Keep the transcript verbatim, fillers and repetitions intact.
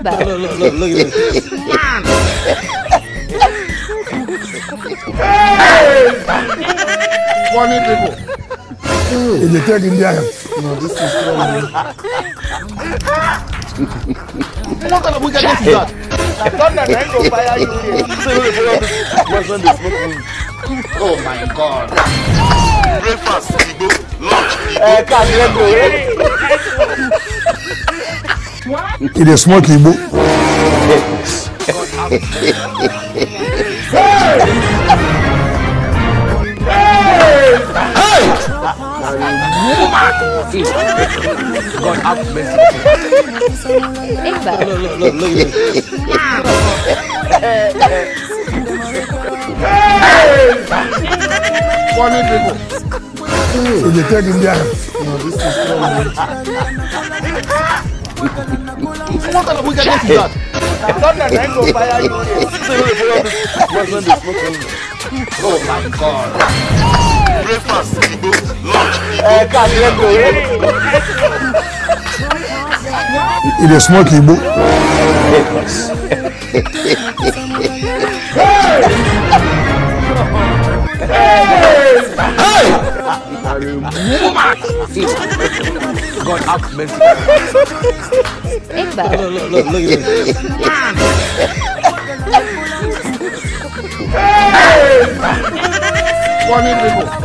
Iqbal. Look, look, look, look at this. Man! Hey! Funny people. If they take him there, No, this is funny. What kind of wickedness is that? I thought that I go fire you here. Oh my God. Breakfast, Igbo, lunch, Eh, can't let go. if they smoke Igbo, God have mercy. Iqbal. Look, look, look, look at this. Funny people. if they take him there, No, this is funny. What kind of wickedness is that? I thought that I go fire you here. Oh my God. breakfast, Igbo, lunch, Eh, can't let go. if they smoke Igbo, God have mercy. Iqbal. Look, look, look, look at this. Man! Funny people.